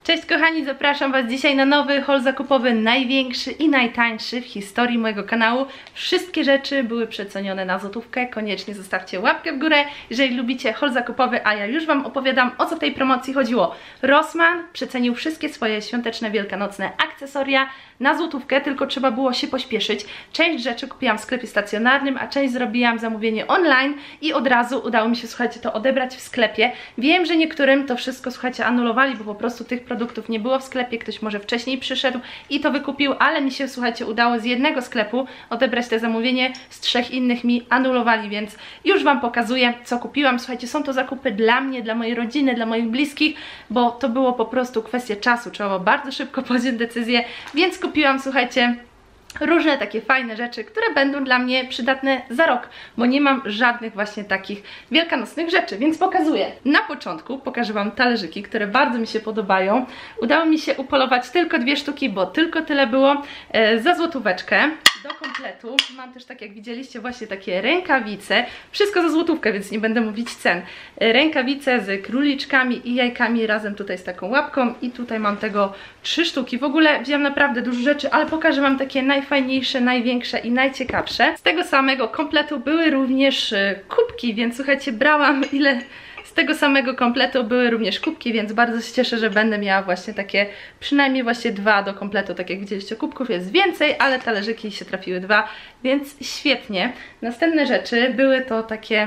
Cześć kochani, zapraszam Was dzisiaj na nowy haul zakupowy, największy i najtańszy w historii mojego kanału. Wszystkie rzeczy były przecenione na złotówkę, koniecznie zostawcie łapkę w górę, jeżeli lubicie haul zakupowy, a ja już Wam opowiadam, o co w tej promocji chodziło. Rossmann przecenił wszystkie swoje świąteczne, wielkanocne akcesoria na złotówkę, tylko trzeba było się pośpieszyć. Część rzeczy kupiłam w sklepie stacjonarnym, a część zrobiłam zamówienie online i od razu udało mi się, słuchajcie, to odebrać w sklepie. Wiem, że niektórym to wszystko, słuchajcie, anulowali, bo po prostu tych produktów nie było w sklepie, ktoś może wcześniej przyszedł i to wykupił, ale mi się, słuchajcie, udało z jednego sklepu odebrać te zamówienie, z 3 innych mi anulowali, więc już Wam pokazuję, co kupiłam. Słuchajcie, są to zakupy dla mnie, dla mojej rodziny, dla moich bliskich, bo to było po prostu kwestia czasu, trzeba było bardzo szybko podjąć decyzję, więc kupiłam, słuchajcie, różne takie fajne rzeczy, które będą dla mnie przydatne za rok, bo nie mam żadnych właśnie takich wielkanocnych rzeczy, więc pokazuję. Na początku pokażę Wam talerzyki, które bardzo mi się podobają. Udało mi się upolować tylko 2 sztuki, bo tylko tyle było, za złotóweczkę. Do kompletu mam też, tak jak widzieliście, właśnie takie rękawice, wszystko za złotówkę, więc nie będę mówić cen. Rękawice z króliczkami i jajkami razem tutaj z taką łapką i tutaj mam tego 3 sztuki. W ogóle wziąłam naprawdę dużo rzeczy, ale pokażę Wam takie najfajniejsze, największe i najciekawsze. Z tego samego kompletu były również kubki, więc słuchajcie, brałam ile... Z tego samego kompletu były również kubki, więc bardzo się cieszę, że będę miała właśnie takie, przynajmniej właśnie 2 do kompletu, tak jak widzieliście, kubków jest więcej, ale talerzyki się trafiły 2, więc świetnie. Następne rzeczy były to takie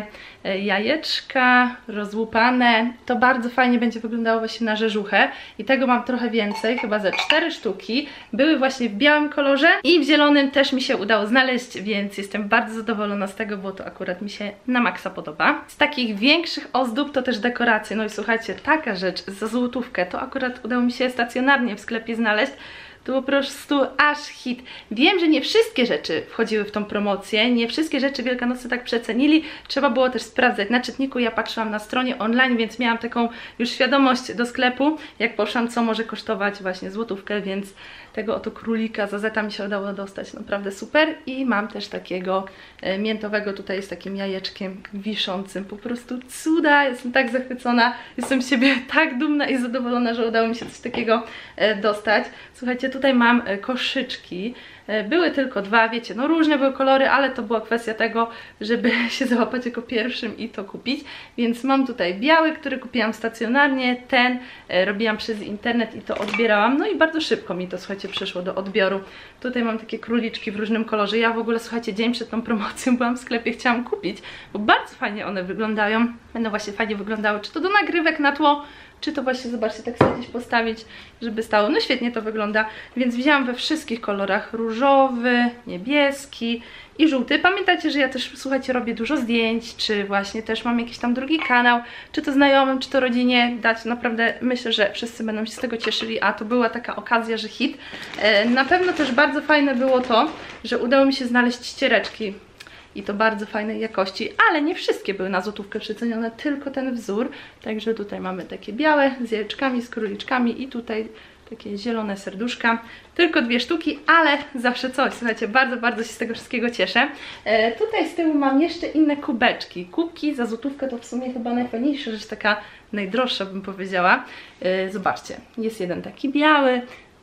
jajeczka rozłupane, to bardzo fajnie będzie wyglądało właśnie na rzeżuchę i tego mam trochę więcej, chyba ze 4 sztuki, były właśnie w białym kolorze i w zielonym też mi się udało znaleźć, więc jestem bardzo zadowolona z tego, bo to akurat mi się na maksa podoba. Z takich większych ozdób to też dekoracje, no i słuchajcie, taka rzecz za złotówkę, to akurat udało mi się stacjonarnie w sklepie znaleźć. To po prostu aż hit. Wiem, że nie wszystkie rzeczy wchodziły w tą promocję, nie wszystkie rzeczy Wielkanocy tak przecenili. Trzeba było też sprawdzać na czytniku. Ja patrzyłam na stronie online, więc miałam taką już świadomość do sklepu, jak poszłam, co może kosztować właśnie złotówkę, więc tego oto królika za zeta mi się udało dostać. Naprawdę super. I mam też takiego miętowego tutaj z takim jajeczkiem wiszącym. Po prostu cuda. Jestem tak zachwycona. Jestem z siebie tak dumna i zadowolona, że udało mi się coś takiego dostać. Słuchajcie, tutaj mam koszyczki. Były tylko 2, wiecie, no różne były kolory, ale to była kwestia tego, żeby się załapać jako pierwszym i to kupić. Więc mam tutaj biały, który kupiłam stacjonarnie, ten robiłam przez internet i to odbierałam. No i bardzo szybko mi to, słuchajcie, przyszło do odbioru. Tutaj mam takie króliczki w różnym kolorze. Ja w ogóle, słuchajcie, dzień przed tą promocją byłam w sklepie, chciałam kupić, bo bardzo fajnie one wyglądają. Będą właśnie fajnie wyglądały, czy to do nagrywek na tło, czy to właśnie, zobaczcie, tak sobie gdzieś postawić, żeby stało. No świetnie to wygląda, więc wzięłam we wszystkich kolorach: różowy, niebieski i żółty. Pamiętajcie, że ja też, słuchajcie, robię dużo zdjęć, czy właśnie też mam jakiś tam drugi kanał, czy to znajomym, czy to rodzinie dać. Naprawdę myślę, że wszyscy będą się z tego cieszyli, a to była taka okazja, że hit. Na pewno też bardzo fajne było to, że udało mi się znaleźć ściereczki. I to bardzo fajnej jakości, ale nie wszystkie były na złotówkę przecenione, tylko ten wzór. Także tutaj mamy takie białe z jajeczkami, z króliczkami i tutaj takie zielone serduszka. Tylko 2 sztuki, ale zawsze coś. Słuchajcie, bardzo, bardzo się z tego wszystkiego cieszę. Tutaj z tyłu mam jeszcze inne kubeczki. Kubki za złotówkę to w sumie chyba najfajniejsza rzecz, taka najdroższa, bym powiedziała. Zobaczcie, jest jeden taki biały,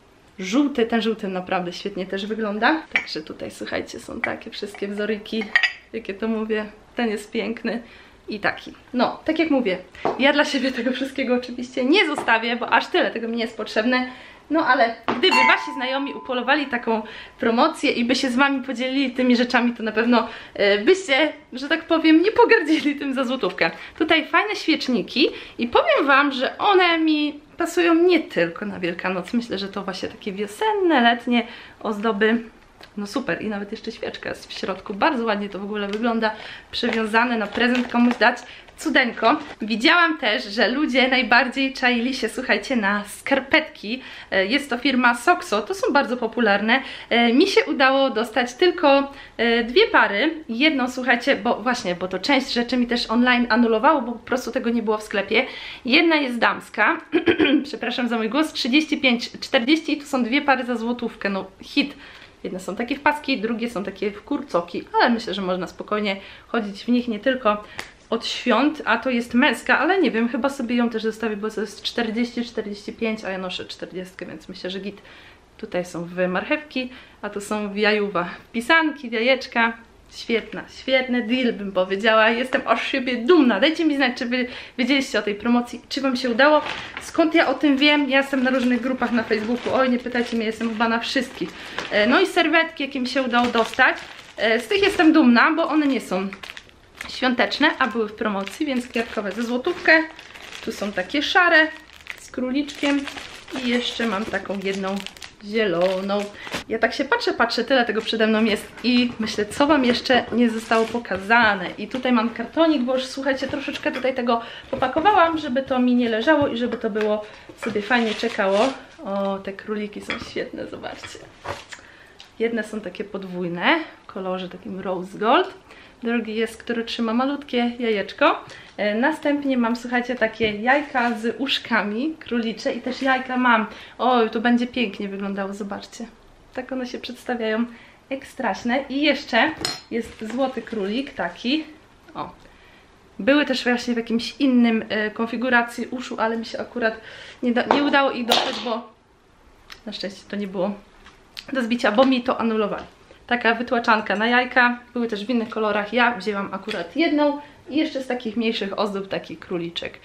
żółty, ten żółty naprawdę świetnie też wygląda. Także tutaj, słuchajcie, są takie wszystkie wzoryki, jakie to mówię, ten jest piękny i taki. No, tak jak mówię, ja dla siebie tego wszystkiego oczywiście nie zostawię, bo aż tyle tego mi nie jest potrzebne. No ale gdyby wasi znajomi upolowali taką promocję i by się z wami podzielili tymi rzeczami, to na pewno byście, że tak powiem, nie pogardzili tym za złotówkę. Tutaj fajne świeczniki i powiem wam, że one mi pasują nie tylko na Wielkanoc. Myślę, że to właśnie takie wiosenne, letnie ozdoby. No super, i nawet jeszcze świeczka jest w środku. Bardzo ładnie to w ogóle wygląda. Przewiązane na prezent komuś dać. Cudeńko. Widziałam też, że ludzie najbardziej czaili się, słuchajcie, na skarpetki. Jest to firma Soxo, to są bardzo popularne. Mi się udało dostać tylko 2 pary. Jedną, słuchajcie, bo właśnie, bo to część rzeczy mi też online anulowało, bo po prostu tego nie było w sklepie. Jedna jest damska, przepraszam za mój głos, 35-40 i tu są 2 pary za złotówkę, no hit. Jedne są takie w paski, drugie są takie w kurcoki, ale myślę, że można spokojnie chodzić w nich nie tylko od świąt, a to jest męska, ale nie wiem, chyba sobie ją też zostawię, bo to jest 40-45, a ja noszę 40, więc myślę, że git. Tutaj są w marchewki, a tu są w jajuwa. Pisanki, jajeczka. Świetny deal, bym powiedziała. Jestem o siebie dumna. Dajcie mi znać, czy wy wiedzieliście o tej promocji, czy wam się udało. Skąd ja o tym wiem? Ja jestem na różnych grupach na Facebooku. Oj, nie pytajcie mnie, jestem chyba na wszystkich. No i serwetki, jakie mi się udało dostać. Z tych jestem dumna, bo one nie są świąteczne, a były w promocji, więc kwiatkowe za złotówkę. Tu są takie szare z króliczkiem i jeszcze mam taką jedną zieloną. Ja tak się patrzę, tyle tego przede mną jest i myślę, co wam jeszcze nie zostało pokazane. I tutaj mam kartonik, bo już słuchajcie, troszeczkę tutaj tego popakowałam, żeby to mi nie leżało i żeby to było sobie fajnie czekało. O, te króliki są świetne, zobaczcie. Jedne są takie podwójne w kolorze takim rose gold. Drugi jest, który trzyma malutkie jajeczko. Następnie mam, słuchajcie, takie jajka z uszkami królicze i też jajka mam. Oj, to będzie pięknie wyglądało, zobaczcie. Tak one się przedstawiają, ekstraśne. I jeszcze jest złoty królik, taki. O. Były też właśnie w jakimś innym konfiguracji uszu, ale mi się akurat nie udało ich dostać, bo na szczęście to nie było do zbicia, bo mi to anulowali. Taka wytłaczanka na jajka, były też w innych kolorach, ja wzięłam akurat jedną i jeszcze z takich mniejszych ozdób taki króliczek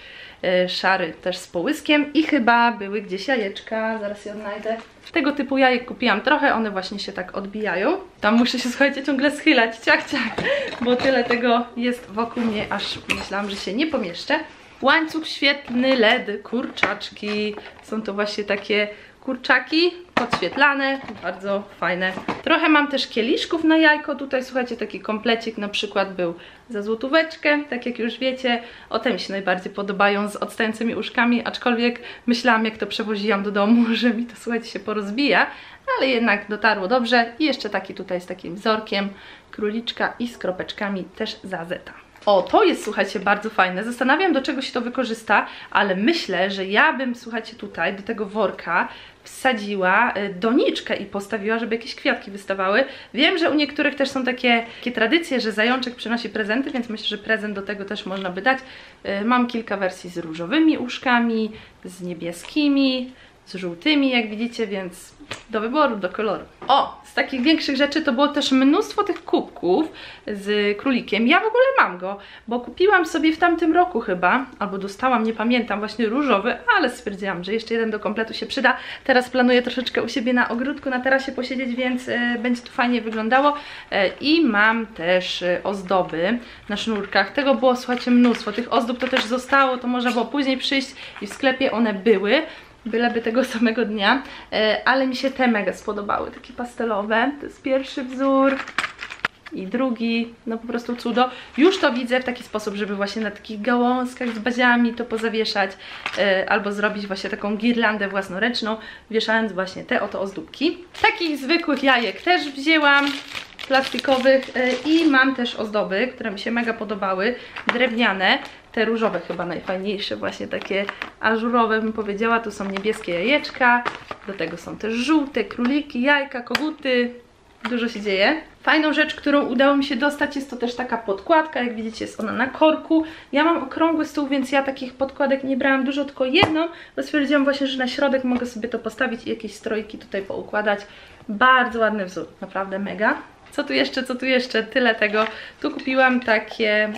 szary też z połyskiem i chyba były gdzieś jajeczka, zaraz je odnajdę. Tego typu jajek kupiłam trochę, one właśnie się tak odbijają. Tam muszę się, słuchajcie, ciągle schylać, ciach, bo tyle tego jest wokół mnie, aż myślałam, że się nie pomieszczę. Łańcuch świetlny, LED, kurczaczki, są to właśnie takie kurczaki podświetlane, bardzo fajne. Trochę mam też kieliszków na jajko, tutaj słuchajcie, taki komplecik na przykład był za złotóweczkę, tak jak już wiecie, o te mi się najbardziej podobają z odstającymi uszkami, aczkolwiek myślałam, jak to przewoziłam do domu, że mi to, słuchajcie, się porozbija, ale jednak dotarło dobrze. I jeszcze taki tutaj z takim wzorkiem króliczka i z kropeczkami też za zeta. O, to jest, słuchajcie, bardzo fajne. Zastanawiam, do czego się to wykorzysta, ale myślę, że ja bym, słuchajcie, tutaj do tego worka wsadziła doniczkę i postawiła, żeby jakieś kwiatki wystawały. Wiem, że u niektórych też są takie tradycje, że zajączek przynosi prezenty, więc myślę, że prezent do tego też można by dać. Mam kilka wersji z różowymi uszkami, z niebieskimi, z żółtymi, jak widzicie, więc do wyboru, do koloru. O, z takich większych rzeczy to było też mnóstwo tych kubków z królikiem. Ja w ogóle mam go, bo kupiłam sobie w tamtym roku chyba, albo dostałam, nie pamiętam, właśnie różowy, ale stwierdziłam, że jeszcze jeden do kompletu się przyda. Teraz planuję troszeczkę u siebie na ogródku, na tarasie posiedzieć, więc będzie to fajnie wyglądało. I mam też ozdoby na sznurkach. Tego było, słuchajcie, mnóstwo. Tych ozdób to też zostało, to można było później przyjść i w sklepie one były. Byleby tego samego dnia, ale mi się te mega spodobały, takie pastelowe. To jest pierwszy wzór i drugi, no po prostu cudo. Już to widzę w taki sposób, żeby właśnie na takich gałązkach z baziami to pozawieszać, albo zrobić właśnie taką girlandę własnoręczną, wieszając właśnie te oto ozdóbki. Takich zwykłych jajek też wzięłam, plastikowych, i mam też ozdoby, które mi się mega podobały, drewniane. Te różowe chyba najfajniejsze, właśnie takie ażurowe bym powiedziała. Tu są niebieskie jajeczka, do tego są też żółte króliki, jajka, koguty. Dużo się dzieje. Fajną rzecz, którą udało mi się dostać, jest to też taka podkładka. Jak widzicie, jest ona na korku. Ja mam okrągły stół, więc ja takich podkładek nie brałam dużo, tylko jedną, bo stwierdziłam właśnie, że na środek mogę sobie to postawić i jakieś strojki tutaj poukładać. Bardzo ładny wzór, naprawdę mega. Co tu jeszcze, co tu jeszcze? Tyle tego. Tu kupiłam takie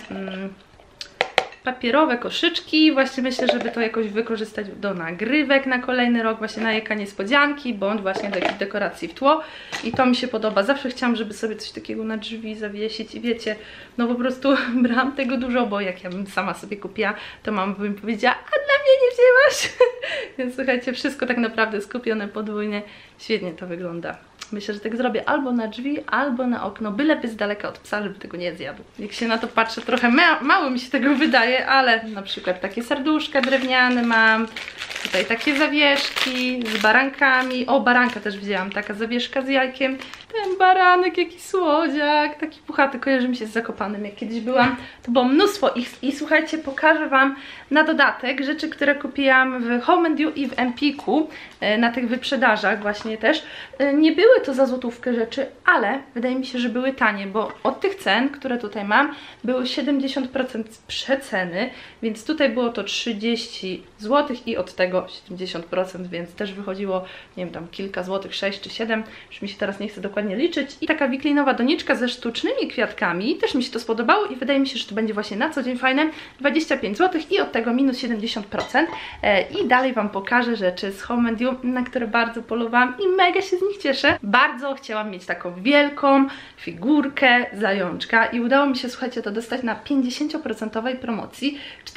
papierowe koszyczki. Właśnie myślę, żeby to jakoś wykorzystać do nagrywek na kolejny rok, właśnie na jaka niespodzianki, bądź właśnie do jakichś dekoracji w tło. I to mi się podoba. Zawsze chciałam, żeby sobie coś takiego na drzwi zawiesić i wiecie, no po prostu brałam tego dużo, bo jak ja bym sama sobie kupiła, to mama by mi powiedziała, a dla mnie nie wzięłaś. Więc słuchajcie, wszystko tak naprawdę skupione podwójnie. Świetnie to wygląda. Myślę, że tak zrobię albo na drzwi, albo na okno, byleby z daleka od psa, żeby tego nie zjadł. Jak się na to patrzę, trochę mało mi się tego wydaje, ale na przykład takie serduszka drewniane mam, Tutaj takie zawieszki z barankami. O, baranka też widziałam, taka zawieszka z jajkiem. Ten baranek, jaki słodziak, taki puchaty, kojarzy mi się z Zakopanem, jak kiedyś byłam. To było mnóstwo ich i słuchajcie, pokażę wam na dodatek rzeczy, które kupiłam w Home and You i w Empiku, na tych wyprzedażach właśnie też. Nie były to za złotówkę rzeczy, ale wydaje mi się, że były tanie, bo od tych cen, które tutaj mam, były 70% przeceny, więc tutaj było to 30 zł i od tego 70%, więc też wychodziło, nie wiem, tam kilka złotych, 6 czy 7, już mi się teraz nie chce dokładnie liczyć. I taka wiklinowa doniczka ze sztucznymi kwiatkami, też mi się to spodobało i wydaje mi się, że to będzie właśnie na co dzień fajne, 25 zł i od tego minus 70%. I dalej wam pokażę rzeczy z Home and You, na które bardzo polowałam i mega się z nich cieszę. Bardzo chciałam mieć taką wielką figurkę zajączka i udało mi się, słuchajcie, to dostać na 50% promocji,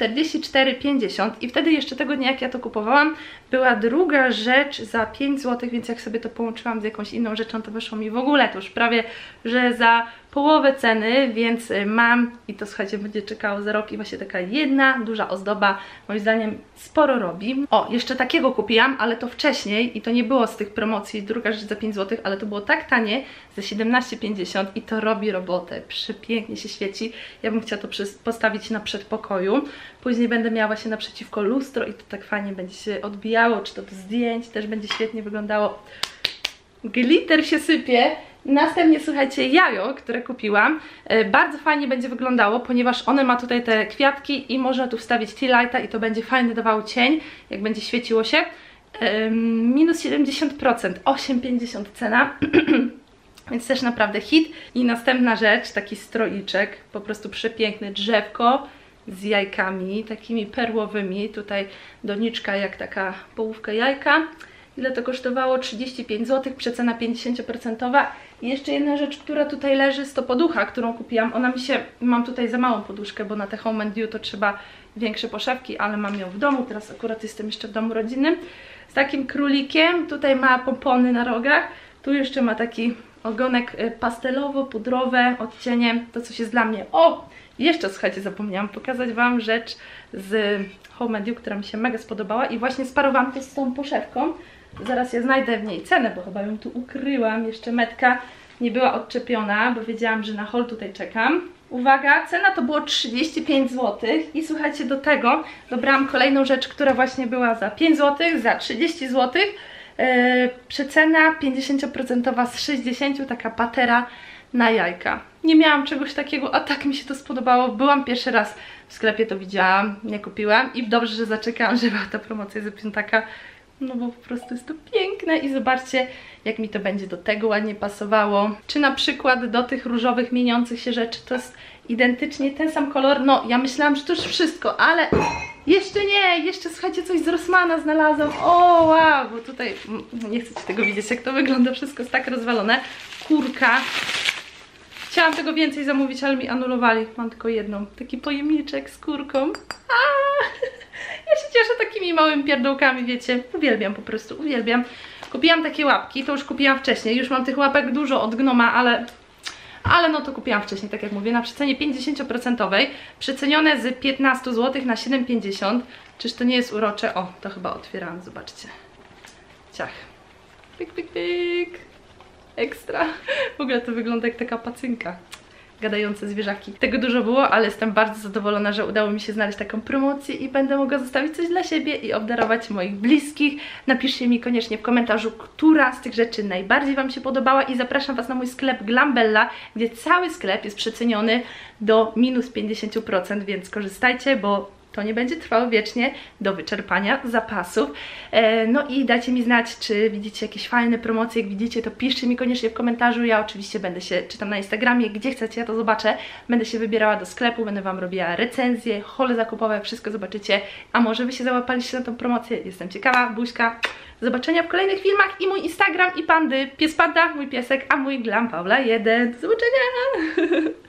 44,50 i wtedy jeszcze tego dnia, jak ja to kupowałam, była druga rzecz za 5 zł, więc jak sobie to połączyłam z jakąś inną rzeczą, to wyszło mi w ogóle to już prawie, że za połowę ceny, więc mam i to, słuchajcie, będzie czekało za rok i właśnie taka jedna duża ozdoba moim zdaniem sporo robi. O, jeszcze takiego kupiłam, ale to wcześniej i to nie było z tych promocji, druga rzecz za 5 zł, ale to było tak tanie, za 17,50 i to robi robotę, przepięknie się świeci. Ja bym chciała to postawić na przedpokoju, później będę miała właśnie naprzeciwko lustro i to tak fajnie będzie się odbijało, czy to do zdjęć też będzie świetnie wyglądało. Glitter się sypie. Następnie, słuchajcie, jajo, które kupiłam, bardzo fajnie będzie wyglądało, ponieważ one ma tutaj te kwiatki i można tu wstawić tea lighta i to będzie fajnie dawało cień, jak będzie świeciło się. Minus 70%, 8,50 cena, więc też naprawdę hit. I następna rzecz, taki stroiczek, po prostu przepiękny, drzewko z jajkami, takimi perłowymi, tutaj doniczka jak taka połówka jajka. Ile to kosztowało? 35 zł, przecena 50%. I jeszcze jedna rzecz, która tutaj leży, to poducha, którą kupiłam. Ona mi się, mam tutaj za małą poduszkę, bo na te Home and You to trzeba większe poszewki, ale mam ją w domu, teraz akurat jestem jeszcze w domu rodzinnym. Z takim królikiem, tutaj ma pompony na rogach, tu jeszcze ma taki ogonek pastelowo-pudrowe odcienie, to coś jest dla mnie. O! Jeszcze, słuchajcie, zapomniałam pokazać wam rzecz z Home and You, która mi się mega spodobała i właśnie sparowałam to z tą poszewką. Zaraz ja znajdę w niej cenę, bo chyba ją tu ukryłam. Jeszcze metka nie była odczepiona, bo wiedziałam, że na haul tutaj czekam. Uwaga, cena to było 35 zł i słuchajcie, do tego dobrałam kolejną rzecz, która właśnie była za 5 zł, za 30 zł. Przecena 50% z 60, taka patera na jajka. Nie miałam czegoś takiego, a tak mi się to spodobało. Byłam pierwszy raz w sklepie, to widziałam, nie kupiłam i dobrze, że zaczekałam, że była ta promocja za piątaka. No bo po prostu jest to piękne i zobaczcie, jak mi to będzie do tego ładnie pasowało. Czy na przykład do tych różowych mieniących się rzeczy, to jest identycznie ten sam kolor. No, ja myślałam, że to już wszystko, ale jeszcze nie, jeszcze słuchajcie, coś z Rossmana znalazłam. O, wow, bo tutaj nie chcecie tego widzieć, jak to wygląda, wszystko jest tak rozwalone. Kurka. Chciałam tego więcej zamówić, ale mi anulowali. Mam tylko jedną. Taki pojemniczek z kurką. Ja się cieszę takimi małymi pierdółkami, wiecie. Uwielbiam po prostu, uwielbiam. Kupiłam takie łapki, to już kupiłam wcześniej. Już mam tych łapek dużo od Gnoma, ale no to kupiłam wcześniej, tak jak mówię, na przecenie 50%. Przecenione z 15 zł na 7,50. Czyż to nie jest urocze? O, to chyba otwieram, zobaczcie. Ciach. Pik, pik, pik. Ekstra. W ogóle to wygląda jak taka pacynka. Gadające zwierzaki. Tego dużo było, ale jestem bardzo zadowolona, że udało mi się znaleźć taką promocję i będę mogła zostawić coś dla siebie i obdarować moich bliskich. Napiszcie mi koniecznie w komentarzu, która z tych rzeczy najbardziej wam się podobała i zapraszam was na mój sklep Glambella, gdzie cały sklep jest przeceniony do minus 50%, więc korzystajcie, bo to nie będzie trwało wiecznie do wyczerpania zapasów. No i dajcie mi znać, czy widzicie jakieś fajne promocje. Jak widzicie, to piszcie mi koniecznie w komentarzu. Ja oczywiście będę się, czytam na Instagramie, gdzie chcecie, ja to zobaczę. Będę się wybierała do sklepu, będę wam robiła recenzje, hole zakupowe, wszystko zobaczycie. A może wy się załapaliście na tą promocję? Jestem ciekawa, buźka. Do zobaczenia w kolejnych filmach i mój Instagram i pandy. Pies Panda, mój piesek, a mój Glam Paula 1. Do zobaczenia!